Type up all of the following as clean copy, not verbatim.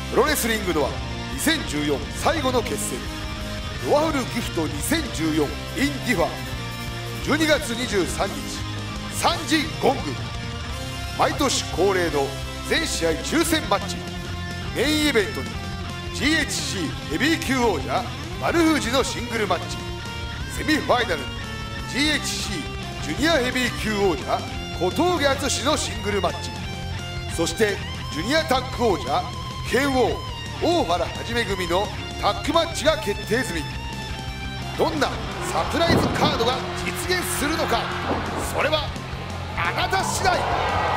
プロレスリングノア2014最後の決戦ノアフルギフト2014 in ディファ12月23日3時ゴング。毎年恒例の全試合抽選マッチメインイベントに GHC ヘビー級王者丸藤のシングルマッチ、セミファイナルに GHC ジュニアヘビー級王者小峠敦のシングルマッチ、そしてジュニアタッグ王者剣王大原はじめ組のタッグマッチが決定済み。どんなサプライズカードが実現するのか、それはあなた次第。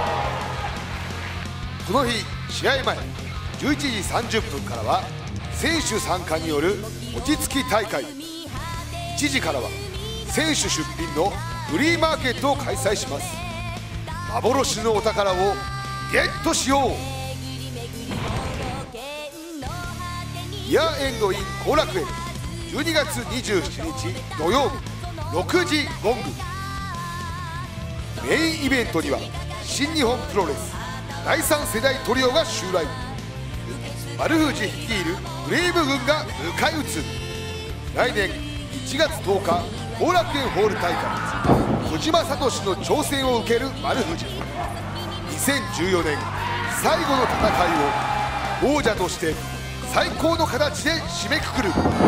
この日試合前11時30分からは選手参加による落ち着き大会、1時からは選手出品のフリーマーケットを開催します。幻のお宝をゲットしよう。イヤーエンドイン後楽園12月27日土曜日6時ゴング。メインイベントには新日本プロレス第3世代トリオが襲来。丸藤率いるブレイブ軍が迎え撃つ。来年1月10日後楽園ホール大会小島聡の挑戦を受ける丸藤。2014年最後の戦いを王者として最高の形で締めくくる。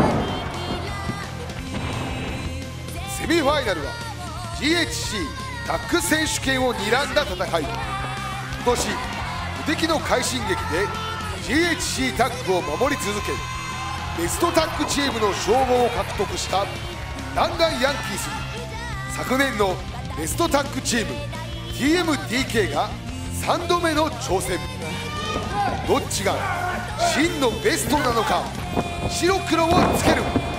セミファイナルは GHC タッグ選手権を睨んだ戦い。今年無敵の快進撃で GHC タッグを守り続けベストタッグチームの称号を獲得した弾丸ヤンキースに昨年のベストタッグチーム TMDK が3度目の挑戦。どっちが真のベストなのか、白黒をつける。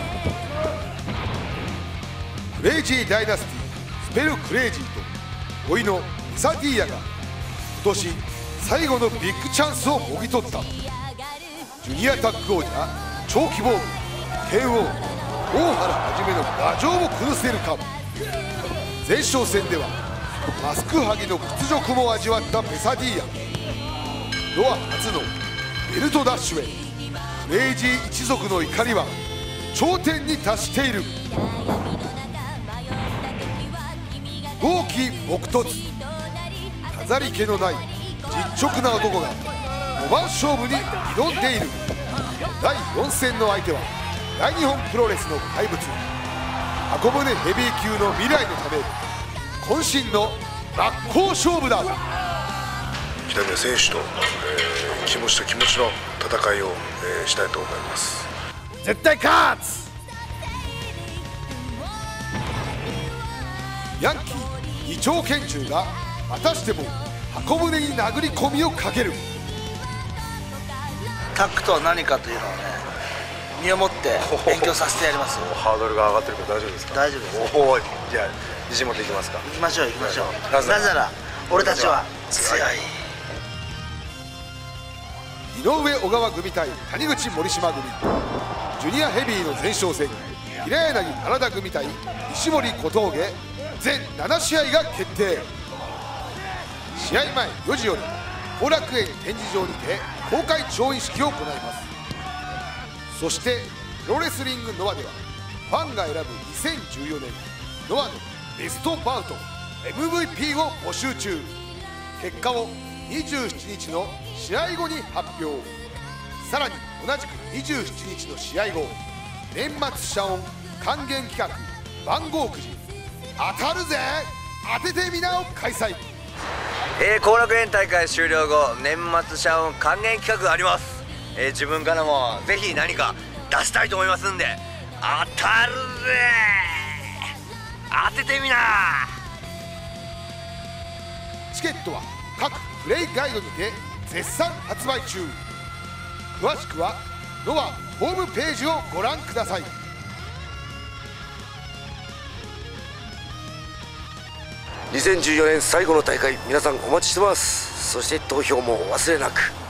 クレイジーダイナスティスペルクレイジーと甥のミサディーヤが今年最後のビッグチャンスをもぎ取った。ジュニアタッグ王者長期防具剣王大原はじめの牙城を崩せるか。前哨戦ではマスク剥ぎの屈辱も味わったペサディーヤ。ノア初のベルトダッシュへクレイジー一族の怒りは頂点に達している。豪気朴突飾り気のない実直な男が5番勝負に挑んでいる。第4戦の相手は大日本プロレスの怪物箱舟ヘビー級の未来のため渾身の真っ向勝負だ。 北宮選手と、気持ちと気持ちの戦いを、したいと思います。 絶対勝つ。ヤンキー二丁拳銃がまたしても箱舟に殴り込みをかける。 タッグとは何かというのをね、身をもって勉強させてやりますよ。 ハードルが上がってるけど大丈夫ですか？ 大丈夫です。 おお、じゃあ自信持っていきますか。 行きましょう行きましょう。なぜなら俺たちは強い。 井上小川組対谷口森島組。ジュニアヘビーの前哨戦平柳原田組対石森小峠全7試合が決定。試合前4時より後楽園展示場にて公開調印式を行います。そしてプロレスリングノアではファンが選ぶ2014年ノアのベストバウト MVP を募集中。結果を27日の試合後に発表。さらに同じく27日の試合後年末謝恩還元企画番号くじ当たるぜ当ててみなを開催。 後楽園大会終了後年末謝恩還元企画があります。自分からもぜひ何か出したいと思いますんで当たるぜ当ててみな。 チケットは各プレイガイドにて絶賛発売中。詳しくはノアホームページをご覧ください。 2014年最後の大会、皆さんお待ちしてます。そして投票もお忘れなく。